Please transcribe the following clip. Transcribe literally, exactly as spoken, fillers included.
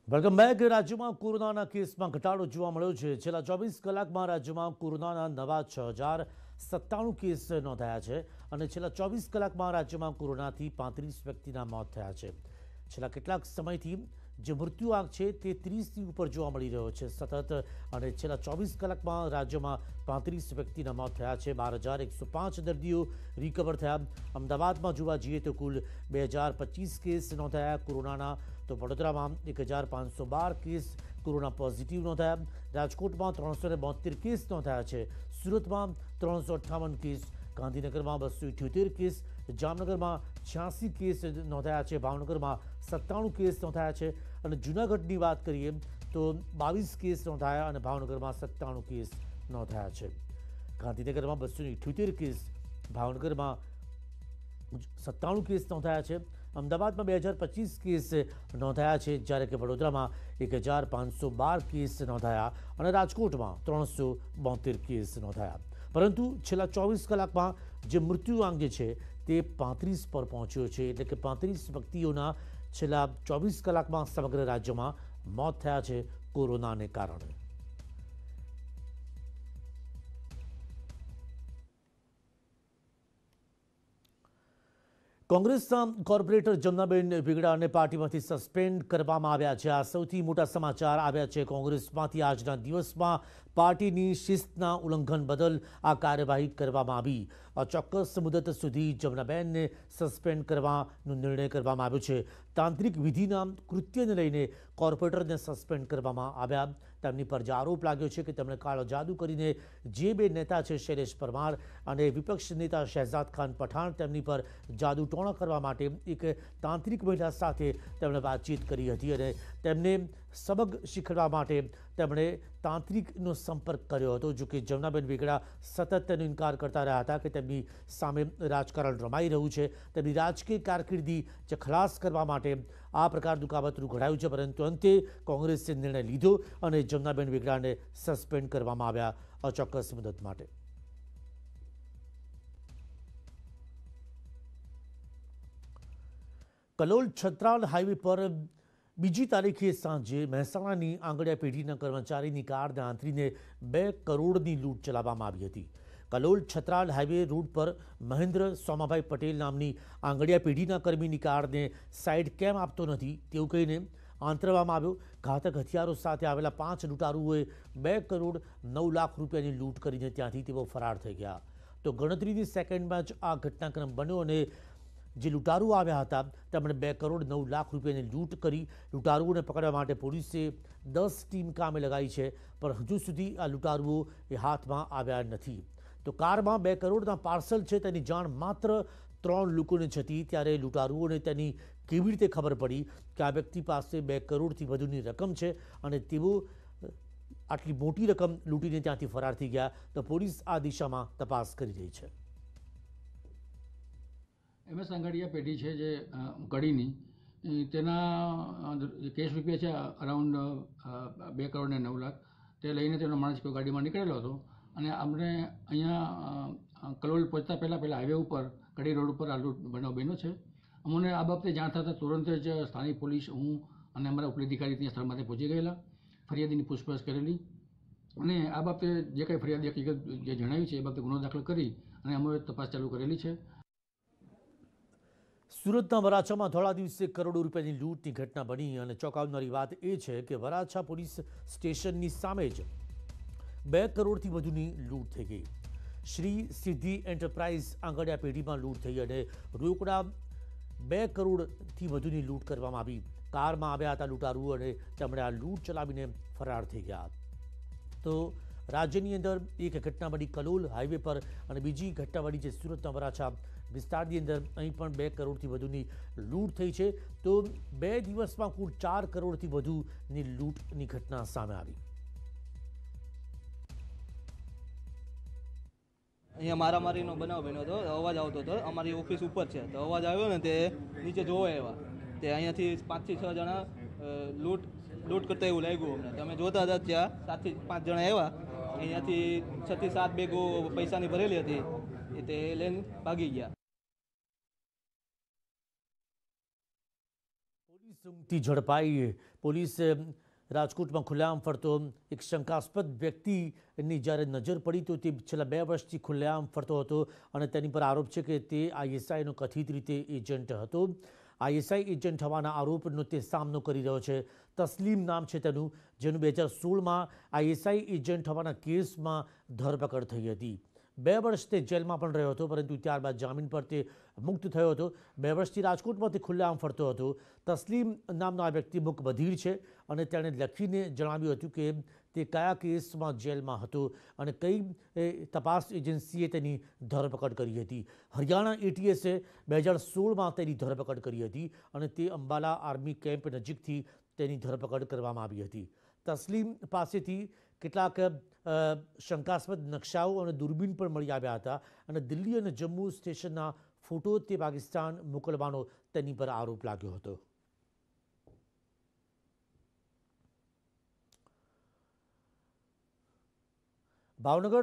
Welcome back. રાજ્યમાં કોરોનાના કેસમાં ઘટાડો જોવા મળ્યો છે। છેલ્લા ચોવીસ કલાકમાં રાજ્યમાં કોરોનાના નવા છ હજાર સત્તાણું કેસ નોંધાયા છે અને છેલ્લા ચોવીસ કલાકમાં રાજ્યમાં કોરોનાથી પાંત્રીસ વ્યક્તિના મોત થયા છે। છેલ્લા કેટલાક સમયથી જે મૃત્યુઆંક છે તે ત્રીસની ઉપર જોવા મળી રહ્યો છે સતત, અને છેલ્લા ચોવીસ કલાકમાં રાજ્યમાં પાંત્રીસ વ્યક્તિના મોત થયા છે। બાર હજાર એકસો પાંચ દર્દીઓ રિકવર થયા। અમદાવાદમાં જોવા જઈએ તો કુલ બે હજાર પચીસ કેસ નોંધાયા કોરોનાના, તો વડોદરામાં એક હજાર પાંચસો બાર કેસ કોરોના પોઝિટિવ નોંધાયા। રાજકોટમાં ત્રણસો ને બોતેર કેસ નોંધાયા છે। સુરતમાં ત્રણસો અઠ્ઠાવન કેસ, ગાંધીનગરમાં બસો ઇઠ્યોતેર કેસ, જામનગરમાં છ્યાસી કેસ નોંધાયા છે, ભાવનગરમાં સત્તાણું કેસ નોંધાયા છે અને જૂનાગઢની વાત કરીએ તો બાવીસ કેસ નોંધાયા અને ભાવનગરમાં સત્તાણું કેસ નોંધાયા છે। ગાંધીનગરમાં બસો ઇઠ્યોતેર કેસ, ભાવનગરમાં સત્તાણું કેસ નોંધાયા છે। અમદાવાદમાં બે હજાર પચીસ કેસ નોંધાયા છે, જ્યારે કે વડોદરામાં એક હજાર પાંચસો બાર કેસ નોંધાયા અને રાજકોટમાં ત્રણસો બોતેર કેસ નોંધાયા। પરંતુ છેલ્લા ચોવીસ કલાકમાં જે મૃત્યુઆંક જે છે તે પાંત્રીસ પર પહોંચ્યો છે, એટલે કે પાંત્રીસ વ્યક્તિઓના છેલ્લા ચોવીસ કલાકમાં સમગ્ર રાજ્યમાં મોત થયા છે કોરોનાને કારણે। કોંગ્રેસના કોર્પોરેટર જમનાબેન વેગડાને પાર્ટીમાંથી સસ્પેન્ડ કરવામાં આવ્યા છે। આ સૌથી મોટા સમાચાર આવ્યા છે કોંગ્રેસમાંથી। આજના દિવસમાં પાર્ટીની શિસ્તના ઉલ્લંઘન બદલ આ કાર્યવાહી કરવામાં આવી। અચોક્કસ મુદત સુધી જમનાબેનને સસ્પેન્ડ કરવાનો નિર્ણય કરવામાં આવ્યો છે। તાંત્રિક વિધિના કૃત્યને લઈને કોર્પોરેટરને સસ્પેન્ડ કરવામાં આવ્યા। તેમની પર જે આરોપ લાગ્યો છે કે તેમણે કાળો જાદુ કરીને જે બે નેતા છે શૈલેષ પરમાર અને વિપક્ષ નેતા શહેજાદ ખાન પઠાણ, તેમની પર જાદુ ટોણા કરવા માટે એક તાંત્રિક મહિલા સાથે તેમણે વાતચીત કરી હતી અને તેમને સબક શીખવવા માટે તેમણે તાંત્રિકનો સંપર્ક કર્યો હતો। જો કે જમનાબેન વેગડા સતત તેનો ઇનકાર કરતા રહ્યા હતા કે તેમની સામે રાજકારણ રમાઈ રહ્યું છે, તેમની રાજકીય કારકિર્દી જે ખલાસ કરવા માટે આ પ્રકારનું કાવતરું ઘડાયું છે, પરંતુ અંતે કોંગ્રેસે નિર્ણય લીધો અને જમનાબેન વેગડાને સસ્પેન્ડ કરવામાં આવ્યા અચોક્કસ મુદત માટે। કલોલ છત્રાલ હાઈવે પર બીજી તારીખે સાંજે મહેસાણાની આંગડિયા પેઢીના કર્મચારીની કારને આંતરીને બે કરોડની લૂંટ ચલાવવામાં આવી હતી। કલોલ છત્રાલ હાઈવે રોડ પર મહેન્દ્ર સોમાભાઈ પટેલ નામની આંગડિયા પેઢીના કર્મીની કારને સાઈડ કેમ આપતો નથી તેવું કહીને આંતરવામાં આવ્યો। ઘાતક હથિયારો સાથે આવેલા પાંચ લૂંટારુઓએ બે કરોડ નવ લાખ રૂપિયાની લૂંટ કરીને ત્યાંથી તેઓ ફરાર થઈ ગયા। તો ગણતરીની સેકન્ડમાં જ આ ઘટનાક્રમ બન્યો અને જે લૂંટારુઓ આવ્યા હતા તેમણે બે કરોડ નવ લાખ રૂપિયાની લૂંટ કરી। લૂંટારુઓને પકડવા માટે પોલીસે દસ ટીમ કામે લગાવી છે, પણ હજુ સુધી આ લૂંટારુઓ એ હાથમાં આવ્યા નથી। તો કારમાં બે કરોડના પાર્સલ છે તેની જાણ માત્ર ત્રણ લોકોને જ હતી, ત્યારે લૂંટારુઓને તેની કેવી રીતે ખબર પડી કે આ વ્યક્તિ પાસે બે કરોડથી વધુની રકમ છે અને તેઓ આટલી મોટી રકમ લૂંટીને ત્યાંથી ફરાર થઈ ગયા? તો પોલીસ આ દિશામાં તપાસ કરી રહી છે। એમ એસ આંગડિયા પેઢી છે જે કડીની, તેના કેશ રૂપિયા છે અરાઉન્ડ બે કરોડ ને નવ લાખ, તે લઈને તેનો માણસ કોઈ ગાડીમાં નીકળેલો હતો અને અમને અહીંયા કલોલ પહોંચતા પહેલાં પહેલાં હાઈવે ઉપર કડી રોડ ઉપર આ લૂંટ બનાવ બન્યો છે। અમને આ બાબતે જાણ થતાં તુરંત જ સ્થાનિક પોલીસ, હું અને અમારા ઉપરી અધિકારી ત્યાં સ્થળમાંથી પહોંચી ગયેલા, ફરિયાદીની પૂછપરછ કરેલી અને આ બાબતે જે કંઈ ફરિયાદી હકીકત જે જણાવી છે એ બાબતે ગુનો દાખલ કરી અને અમે તપાસ ચાલુ કરેલી છે। સુરતના વરાછામાં થોડા દિવસે કરોડો રૂપિયાની લૂંટની ઘટના બની અને ચોંકાવનારી વાત એ છે કે વરાછા પોલીસ સ્ટેશનની સામે જ બે કરોડથી વધુની લૂંટ થઈ ગઈ। શ્રી સિદ્ધિ એન્ટરપ્રાઇઝ આંગડિયા પેઢીમાં લૂંટ થઈ અને રોકડા બે કરોડથી વધુની લૂંટ કરવામાં આવી। કારમાં આવ્યા હતા લૂંટારુઓ અને તેમણે આ લૂંટ ચલાવીને ફરાર થઈ ગયા। તો રાજ્યની અંદર એક ઘટના બની કલોલ હાઈવે પર અને બીજી ઘટના બની છે સુરતના વરાછા વિસ્તારની અંદર, અહીં પણ બે કરોડથી વધુની લૂંટ થઈ છે। તો બે દિવસમાં કુલ ચાર કરોડથી વધુની લૂંટની ઘટના સામે આવી। અહીંયા મારામારીનો બનાવ બન્યો હતો, અવાજ આવતો હતો, અમારી ઓફિસ ઉપર છે, તો અવાજ આવ્યો ને તે નીચે જોવા આવ્યા, તે અહીંયાથી પાંચથી છ જણા લૂંટ લૂંટ કરતા એવું લાગ્યું અમને। તમે જોતા હતા ત્યાં સાતથી પાંચ જણા આવ્યા, અહીંયાથી છ થી સાત બેગો પૈસાની ભરેલી હતી એ તે લઈને ભાગી ગયા। પોલીસ ઝડપાઈ પોલીસે રાજકોટમાં ખુલ્લેઆમ ફરતો એક શંકાસ્પદ વ્યક્તિની જ્યારે નજર પડી તો તે છેલ્લા બે વર્ષથી ખુલ્લેઆમ ફરતો હતો અને તેની પર આરોપ છે કે તે આઈએસઆઈનો કથિત રીતે એજન્ટ હતો। આઈએસઆઈ એજન્ટ હોવાના આરોપનો તે સામનો કરી રહ્યો છે। તસ્લીમ નામ છે તેનું, જેનું બે હજાર સોળમાં આઈએસઆઈ એજન્ટ હોવાના કેસમાં ધરપકડ થઈ હતી। બે વર્ષ તે જેલમાં પણ રહ્યો હતો, પરંતુ ત્યારબાદ જામીન પર તે મુક્ત થયો હતો। બે વર્ષથી રાજકોટમાં તે ખુલ્લેઆમ ફરતો હતો। તસ્લીમ નામનો આ વ્યક્તિ મૂક બધિર છે અને તેણે લખીને જણાવ્યું હતું કે તે કયા કેસમાં જેલમાં હતો અને કઈ તપાસ એજન્સીએ તેની ધરપકડ કરી હતી। હરિયાણા એટીએસે બે હજાર સોળમાં તેની ધરપકડ કરી હતી અને તે અંબાલા આર્મી કેમ્પ નજીકથી તેની ધરપકડ કરવામાં આવી હતી। તસ્લીમ પાસેથી કેટલાક શંકાસ્પદ નકશાઓ અને દૂરબીન પણ મળી આવ્યા હતા અને દિલ્હી અને જમ્મુ સ્ટેશનના ફોટો તે પાકિસ્તાન મોકલવાનો તેની પર આરોપ લાગ્યો હતો। ભાવનગર